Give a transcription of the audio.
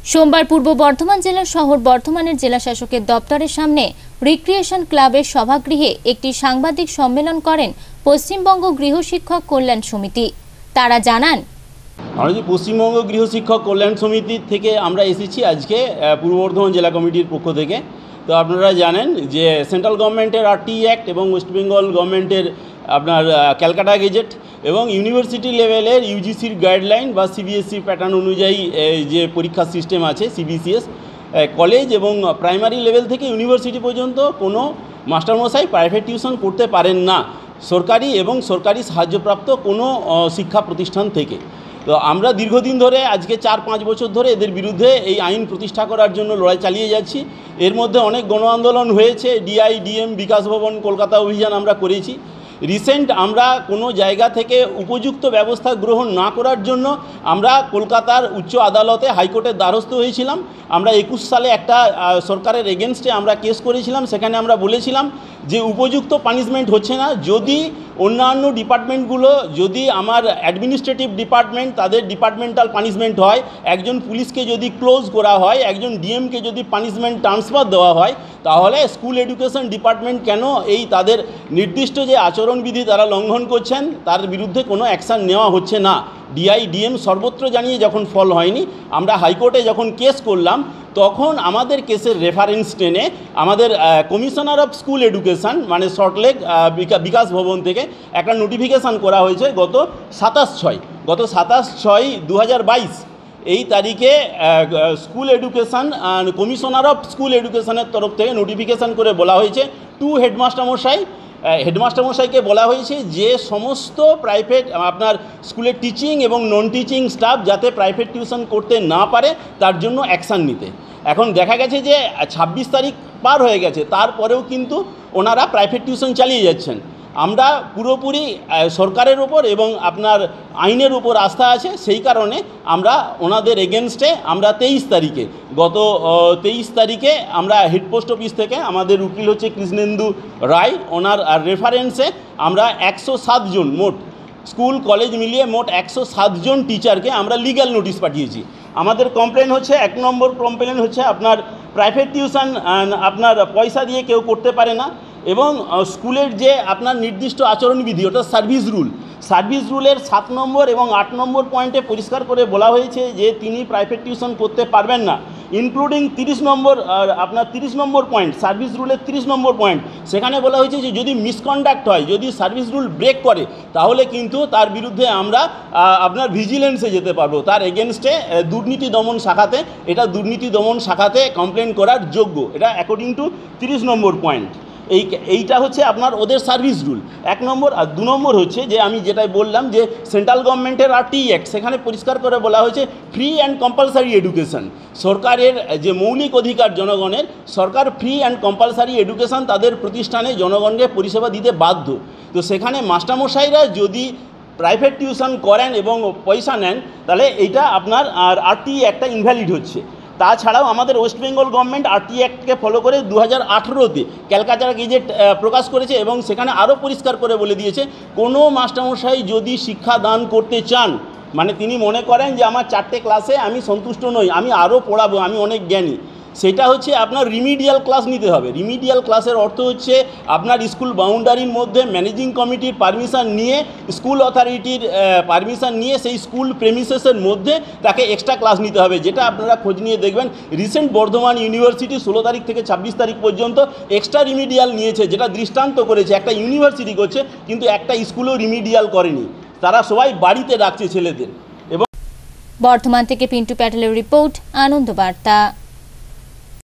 সোমবার পূর্ব বর্ধমান জেলার শহর বর্ধমানের জেলা শাসকের দপ্তরের সামনে রিক্রিয়েশন ক্লাবের সভাগৃহে একটি সাংবাদিক সম্মেলন করেন পশ্চিমবঙ্গ গৃহশিক্ষক কল্যাণ সমিতি। তারা জানান, আমরা যে পশ্চিমবঙ্গ গৃহশিক্ষক কল্যাণ সমিতি থেকে আমরা এসেছি আজকে পূর্ব বর্ধমান জেলা কমিটির পক্ষ থেকে। তো আপনারা জানেন যে সেন্ট্রাল গভর্নমেন্টের RTE অ্যাক্ট এবং ওয়েস্ট বেঙ্গল গভর্নমেন্টের আপনার ক্যালকাটা গেজেট এবং ইউনিভার্সিটি লেভেলের UGCর গাইডলাইন বা CBSE প্যাটার্ন অনুযায়ী যে পরীক্ষার সিস্টেম আছে CBCS, কলেজ এবং প্রাইমারি লেভেল থেকে ইউনিভার্সিটি পর্যন্ত কোনো মাস্টারমশাই প্রাইভেট টিউশন করতে পারেন না সরকারি এবং সরকারি সাহায্যপ্রাপ্ত কোনো শিক্ষা প্রতিষ্ঠান থেকে। তো আমরা দীর্ঘদিন ধরে আজকে 4-5 বছর ধরে এদের বিরুদ্ধে এই আইন প্রতিষ্ঠা করার জন্য লড়াই চালিয়ে যাচ্ছি। এর মধ্যে অনেক গণ আন্দোলন হয়েছে, DI, DM, বিকাশ ভবন, কলকাতা অভিযান আমরা করেছি। রিসেন্ট আমরা কোনো জায়গা থেকে উপযুক্ত ব্যবস্থা গ্রহণ না করার জন্য আমরা কলকাতার উচ্চ আদালতে হাইকোর্টের দ্বারস্থ হয়েছিলাম। আমরা 21 সালে একটা সরকারের এগেনস্টে আমরা কেস করেছিলাম। সেখানে আমরা বলেছিলাম যে উপযুক্ত পানিশমেন্ট হচ্ছে না। যদি অন্যান্য ডিপার্টমেন্টগুলো, যদি আমার অ্যাডমিনিস্ট্রেটিভ ডিপার্টমেন্ট তাদের ডিপার্টমেন্টাল পানিশমেন্ট হয়, একজন পুলিশকে যদি ক্লোজ করা হয়, একজন DMকে যদি পানিশমেন্ট ট্রান্সফার দেওয়া হয়, তাহলে স্কুল এডুকেশন ডিপার্টমেন্ট কেন এই তাদের নির্দিষ্ট যে আচরণবিধি তারা লঙ্ঘন করছেন তার বিরুদ্ধে কোনো অ্যাকশান নেওয়া হচ্ছে না। DI, DM সর্বত্র জানিয়ে যখন ফল হয়নি, আমরা হাইকোর্টে যখন কেস করলাম তখন আমাদের কেসের রেফারেন্স টেনে আমাদের কমিশনার অফ স্কুল এডুকেশন মানে সল্টলেক বিকাশ ভবন থেকে একটা নোটিফিকেশান করা হয়েছে গত 27/6/2022 এই তারিখে school education commissioner of school এডুকেশনের তরফ থেকে নোটিফিকেশান করে বলা হয়েছে টু হেডমাস্টারমশাইকে বলা হয়েছে যে সমস্ত প্রাইভেট আপনার স্কুলের টিচিং এবং নন টিচিং স্টাফ যাতে প্রাইভেট টিউশন করতে না পারে তার জন্য অ্যাকশান নিতে। এখন দেখা গেছে যে 26 তারিখ পার হয়ে গেছে, তারপরেও কিন্তু ওনারা প্রাইভেট টিউশন চালিয়ে যাচ্ছেন। আমরা পুরোপুরি সরকারের ওপর এবং আপনার আইনের উপর আস্থা আছে, সেই কারণে আমরা ওনাদের এগেনস্টে আমরা 23 তারিখে গত 23 তারিখে আমরা হেড পোস্ট অফিস থেকে আমাদের উকিল হচ্ছে কৃষ্ণেন্দু রায়, ওনার রেফারেন্সে আমরা 107 জন মোট স্কুল কলেজ মিলিয়ে মোট 107 জন টিচারকে আমরা লিগ্যাল নোটিশ পাঠিয়েছি। আমাদের কমপ্লেন হচ্ছে 1 নম্বর কমপ্লেন হচ্ছে আপনার প্রাইভেট টিউশন আপনার পয়সা দিয়ে কেউ করতে পারে না এবং স্কুলের যে আপনার নির্দিষ্ট আচরণবিধি ওটা সার্ভিস রুলের 7 নম্বর এবং 8 নম্বর পয়েন্টে পরিষ্কার করে বলা হয়েছে যে তিনি প্রাইভেট টিউশন করতে পারবেন না, ইনক্লুডিং 30 নম্বর পয়েন্ট সার্ভিস রুলের 30 নম্বর পয়েন্ট। সেখানে বলা হয়েছে যে যদি মিসকন্ডাক্ট হয়, যদি সার্ভিস রুল ব্রেক করে, তাহলে কিন্তু তার বিরুদ্ধে আমরা আপনার ভিজিলেন্সে যেতে পারবো। তার এগেনস্টে দুর্নীতি দমন শাখাতে কমপ্লেন করার যোগ্য, এটা অ্যাকর্ডিং টু 30 নম্বর পয়েন্ট। এইটা হচ্ছে আপনার ওদের সার্ভিস রুল 1 নম্বর। আর 2 নম্বর হচ্ছে যে আমি যেটাই বললাম যে সেন্ট্রাল গভর্নমেন্টের RTE অ্যাক্ট, সেখানে পরিষ্কার করে বলা হয়েছে ফ্রি অ্যান্ড কম্পালসারি এডুকেশন। সরকারের যে মৌলিক অধিকার জনগণের, সরকার ফ্রি অ্যান্ড কম্পালসারি এডুকেশন তাদের প্রতিষ্ঠানে জনগণকে পরিষেবা দিতে বাধ্য। তো সেখানে মাস্টারমশাইরা যদি প্রাইভেট টিউশন করেন এবং পয়সা নেন, তাহলে এইটা আপনার RTE অ্যাক্টটা ইনভ্যালিড হচ্ছে। তাছাড়াও আমাদের ওয়েস্ট বেঙ্গল গভর্নমেন্ট RTE অ্যাক্টকে ফলো করে 2018-তে ক্যালকাটা গেজেট প্রকাশ করেছে এবং সেখানে আরও পরিষ্কার করে বলে দিয়েছে কোনো মাস্টারমশাই যদি শিক্ষা দান করতে চান, মানে তিনি মনে করেন যে আমার 4টে ক্লাসে আমি সন্তুষ্ট নই, আমি আরও পড়াবো, আমি অনেক জ্ঞানী, সেটা হচ্ছে আপনার রিমিডিয়াল ক্লাস নিতে হবে। রিমিডিয়াল ক্লাসের অর্থ হচ্ছে আপনার স্কুল বাউন্ডারির মধ্যে ম্যানেজিং কমিটির পারমিশন নিয়ে, স্কুল অথরিটির পারমিশন নিয়ে সেই স্কুল প্রেমিসেসের মধ্যে তাকে এক্সট্রা ক্লাস নিতে হবে। যেটা আপনারা খোঁজ নিয়ে দেখবেন রিসেন্ট বর্ধমান ইউনিভার্সিটি 16 তারিখ থেকে 26 তারিখ পর্যন্ত এক্সট্রা রিমিডিয়াল নিয়েছে, যেটা দৃষ্টান্ত করেছে একটা ইউনিভার্সিটি করছে কিন্তু একটা স্কুলও রিমিডিয়াল করেনি, তারা সবাই বাড়িতে রাখছে ছেলেদের। এবং বর্ধমান থেকে পিন্টু প্যাটেলের রিপোর্ট, আনন্দ বার্তা।